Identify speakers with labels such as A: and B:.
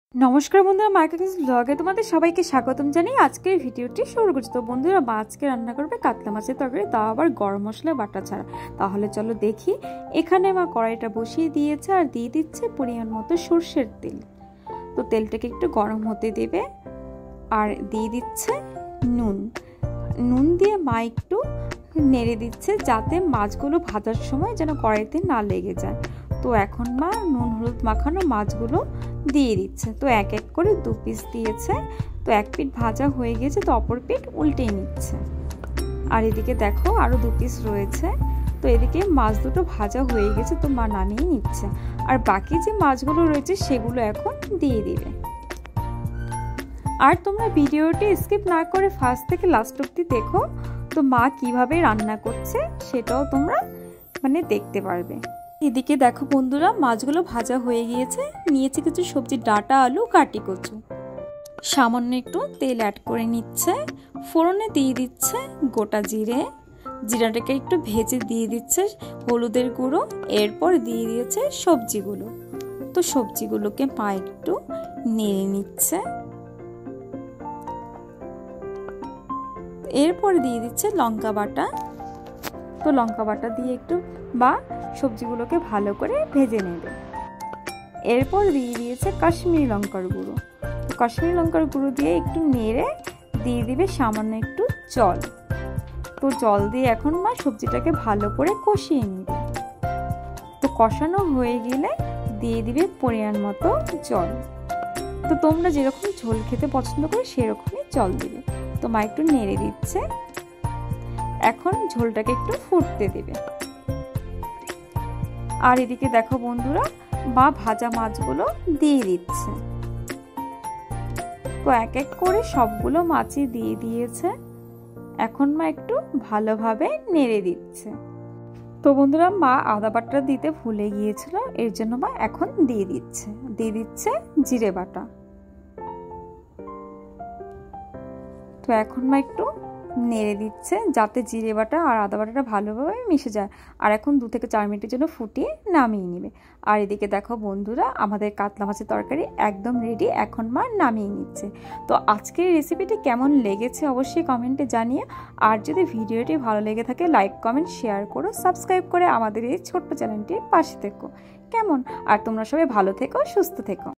A: নমস্কার বন্ধুরা, মার্কেটিং ব্লগে তোমাদের সবাইকে স্বাগতম জানাই। আজকের ভিডিওটি শুরু করছি। তো বন্ধুরা, মা আজকে রান্না করবে কাতলা মাছের তরকারি, তাও আবার গরম মশলা বাটা ছাড়া। তাহলে চলো দেখি। এখানে মা কড়াইটা বসিয়ে দিয়েছে আর দিয়ে দিচ্ছে পরিমাণ মতো সর্ষের তেল। তো তেলটাকে একটু গরম হতে দেবে আর দিয়ে দিচ্ছে নুন দিয়ে মা একটু নেড়ে দিচ্ছে যাতে মাছগুলো ভাজার সময় যেন কড়াইতে না লেগে যায়। তো এখন মা নুন হলুদ মাখানো মাছগুলো দিয়ে দিচ্ছে। তো এক এক করে 2 পিস দিয়েছে। তো এক পিঠ ভাজা হয়ে গেছে, তো অপর পিঠ উল্টে নিচ্ছে। আর এদিকে দেখো আরো 2 পিস রয়েছে। তো এদিকে মাছ দুটো ভাজা হয়ে গেছে, তো মা নামিয়ে নিচ্ছে। আর বাকি যে মাছগুলো রয়েছে সেগুলো এখন দিয়ে দিবে। আর তোমরা ভিডিওটি স্কিপ না করে ফার্স্ট থেকে লাস্ট অবধি দেখো। তো মা কিভাবে রান্না করছে সেটাও তোমরা দেখতে পারবে। এদিকে দেখো বন্ধুরা, মাছগুলো ভাজা হয়ে গিয়েছে। নিয়েছে কিছু সবজি, ডাঁটা, আলু, কাটি কচু। সামান্য একটু তেল অ্যাড করে নিচ্ছে। ফোড়নে দিয়ে দিচ্ছে গোটা জিরাটাকে একটু ভেজে দিয়ে দিচ্ছে হলুদের গুঁড়ো। এরপর দিয়ে দিয়েছে সবজিগুলো। তো সবজিগুলোকে মা একটু নেড়ে নিচ্ছে। এরপর দিয়ে দিচ্ছে লঙ্কা বাটা। তো লঙ্কা বাটা দিয়ে একটু বা সবজিগুলোকে ভালো করে ভেজে নেবে। এরপর দিয়ে দিয়েছে কাশ্মীরি লঙ্কার গুঁড়ো। কাশ্মীরি লঙ্কার গুঁড়ো দিয়ে একটু নেড়ে দিয়ে দিবে সামান্য একটু জল। তো জল দিয়ে এখন মা সবজিটাকে ভালো করে কষিয়ে নেবে। তো কষানো হয়ে গেলে দিয়ে দিবে পরিমাণ মতো জল। তো তোমরা যেরকম ঝোল খেতে পছন্দ করো সেরকমই জল দিবে। তো মা একটু নেড়ে দিচ্ছে। এখন ঝোলটাকে একটু ফুটতে দেবে। আর এদিকে দেখো বন্ধুরা, মা ভাজা মাছগুলো দিয়ে দিচ্ছে। তো এক এক করে সবগুলো মাছই দিয়ে দিয়েছে। এখন মা একটু ভালোভাবে নেড়ে দিচ্ছে। তো বন্ধুরা, মা আদা বাটা দিতে ভুলে গিয়েছিল, এর জন্য মা এখন দিয়ে দিচ্ছে জিরে বাটা। তো এখন মা একটু নেড়ে দিচ্ছে যাতে জিরে বাটা আর আদা বাটাটা ভালোভাবে মিশে যায়। আর এখন 2 থেকে 4 মিনিটের জন্য ফুটিয়ে নামিয়ে নেবে। আর এদিকে দেখো বন্ধুরা, আমাদের কাতলা মাছের তরকারি একদম রেডি। এখন মা নামিয়ে নিচ্ছে। তো আজকের রেসিপিটি কেমন লেগেছে অবশ্যই কমেন্টে জানিয়ে। আর যদি ভিডিওটি ভালো লেগে থাকে লাইক কমেন্ট শেয়ার করো, সাবস্ক্রাইব করে আমাদের এই ছোট্ট চ্যানেলটির পাশে থেকো। কেমন? আর তোমরা সবাই ভালো থেকো, সুস্থ থেকো।